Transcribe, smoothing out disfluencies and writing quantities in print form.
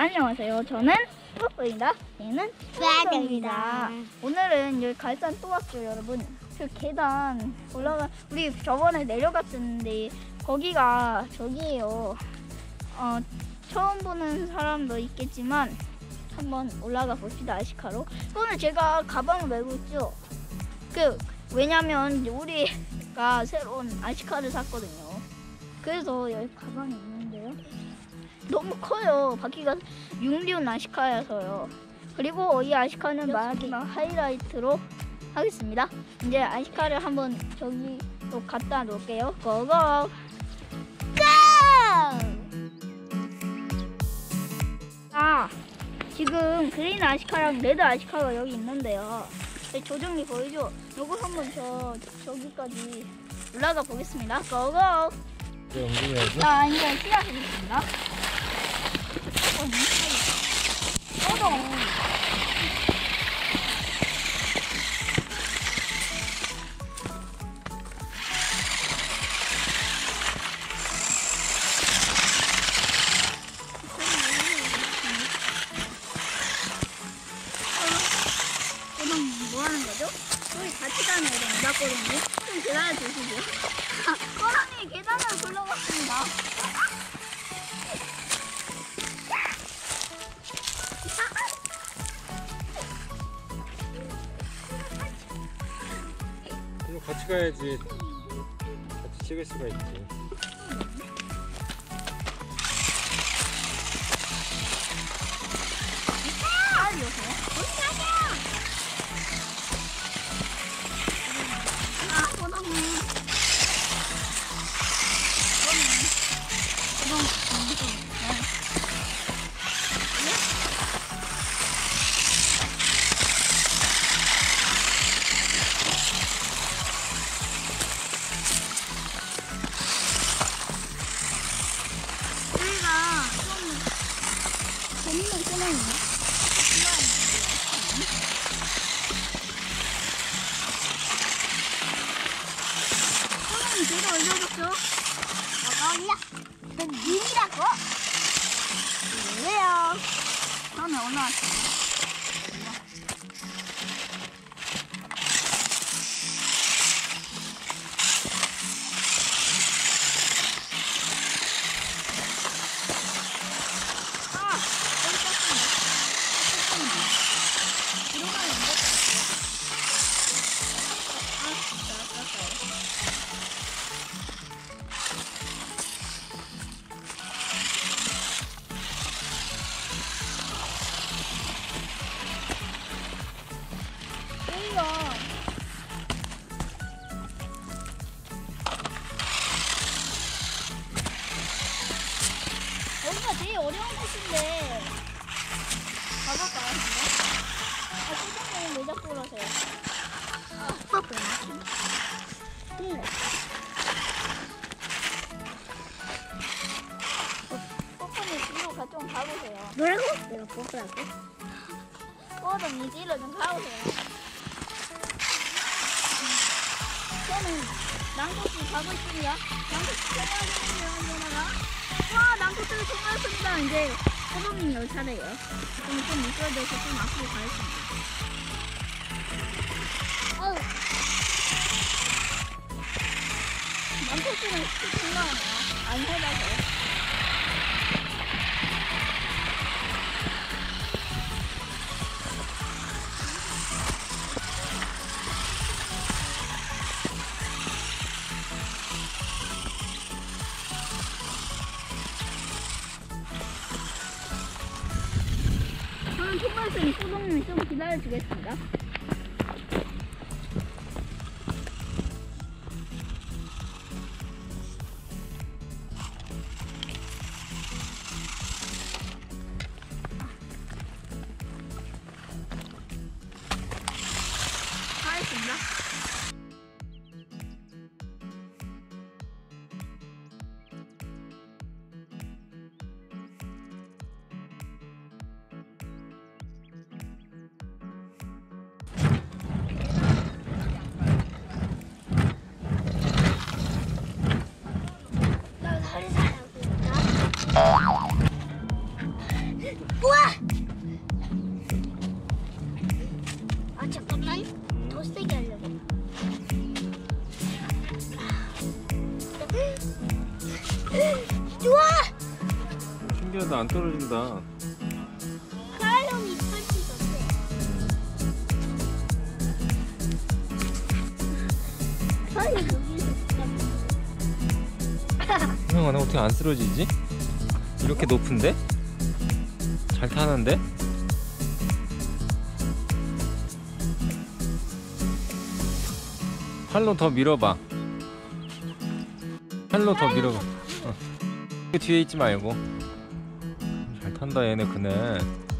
안녕하세요. 저는 뽀뽀입니다. 얘는 수아입니다. 오늘은 여기 갈산 또 왔어요, 여러분. 그 계단 올라가 우리 저번에 내려갔었는데 거기가 저기예요. 처음 보는 사람도 있겠지만 한번 올라가 봅시다. 아시카로. 오늘 제가 가방을 메고 있죠. 왜냐면 우리가 새로운 아시카를 샀거든요. 그래서 여기 가방이 있는데요. 너무 커요. 바퀴가 6륜 아시카여서요. 그리고 이 아시카는 마지막 하이라이트로 하겠습니다. 이제 아시카를 한번 저기로 갖다 놓을게요. 고고! 고! 지금 그린 아시카랑 레드 아시카가 여기 있는데요. 조정이 보이죠? 요거 한번 저기까지 올라가 보겠습니다. 고고! 자, 이제 시작하겠습니다. 뭐 하는 거죠? 우리 같이 다녀야 된다거든요. 좀 기다려 주시고요. 호랑이 계단을 굴러갔습니다. 그럼 같이 가야지. 같이 찍을 수가 있지. 재밌는 소나이네. 소나이 제가 올려줬죠? 올려. 넌 님이라고? 왜요? 처음에 올라왔어요. 여기가 제일 어려운 곳인데 가볼까요? 소장님은 왜 자꾸 그러세요? 뽀뽀님 뒤로 좀 가보세요. 뭐라고? 내가 뽀뽀라고? 뽀뽀님 뒤로 좀 가보세요. 저는 낭토씨 가고 있습니다. 낭토씨 찾아가시면 되나가? 와, 낭토씨를 통과했습니다. 이제 호동님 열 차례예요. 좀 미끄러져서 좀 앞으로 가겠습니다. 낭토씨는 스키 통과하네요. 안 해봐서. 저는 통과했으니 소동님이 좀 기다려주겠습니다. 하겠습니다. 신기하다. 안 떨어진다. 사람이 설치던데. 사람이 여기서 형아, 나 어떻게 안 쓰러지지? 이렇게 높은데? 잘 타는데? 팔로 더 밀어봐. 팔로 더 밀어봐. 뒤에 있지 말고. 잘 탄다 얘네 그네.